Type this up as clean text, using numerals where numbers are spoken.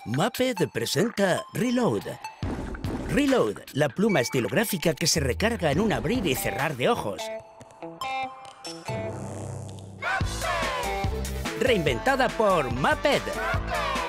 Maped presenta Reload. Reload, la pluma estilográfica que se recarga en un abrir y cerrar de ojos. Reinventada por Maped.